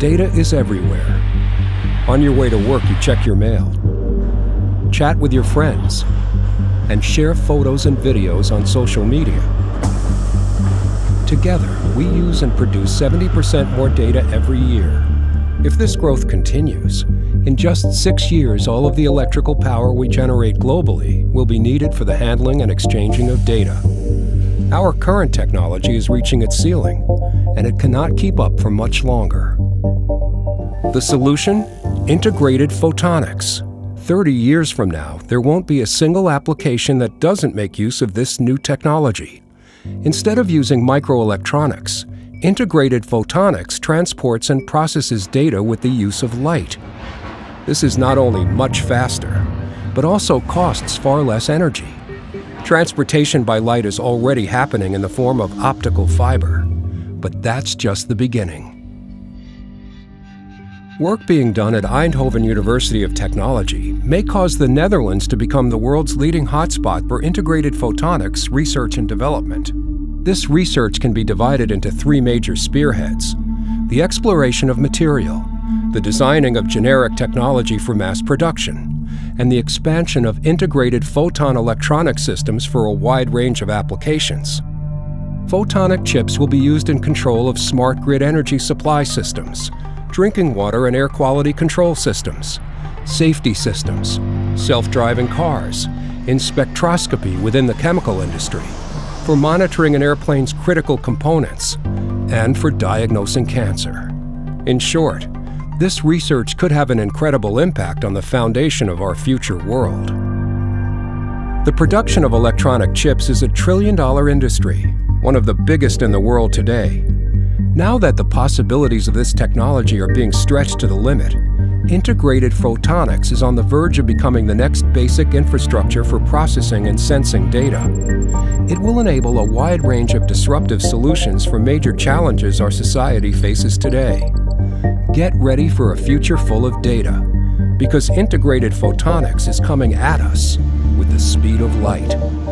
Data is everywhere. On your way to work, you check your mail, chat with your friends, and share photos and videos on social media. Together, we use and produce 70% more data every year. If this growth continues, in just 6 years, all of the electrical power we generate globally will be needed for the handling and exchanging of data. Our current technology is reaching its ceiling, and it cannot keep up for much longer. The solution? Integrated photonics. 30 years from now, there won't be a single application that doesn't make use of this new technology. Instead of using microelectronics, integrated photonics transports and processes data with the use of light. This is not only much faster, but also costs far less energy. Transportation by light is already happening in the form of optical fiber, but that's just the beginning. Work being done at Eindhoven University of Technology may cause the Netherlands to become the world's leading hotspot for integrated photonics research and development. This research can be divided into 3 major spearheads: the exploration of material, the designing of generic technology for mass production, and the expansion of integrated photon electronic systems for a wide range of applications. Photonic chips will be used in control of smart grid energy supply systems, drinking water and air quality control systems, safety systems, self-driving cars, in spectroscopy within the chemical industry, for monitoring an airplane's critical components, and for diagnosing cancer. In short, this research could have an incredible impact on the foundation of our future world. The production of electronic chips is a trillion-dollar industry, one of the biggest in the world today. Now that the possibilities of this technology are being stretched to the limit, integrated photonics is on the verge of becoming the next basic infrastructure for processing and sensing data. It will enable a wide range of disruptive solutions for major challenges our society faces today. Get ready for a future full of data, because integrated photonics is coming at us with the speed of light.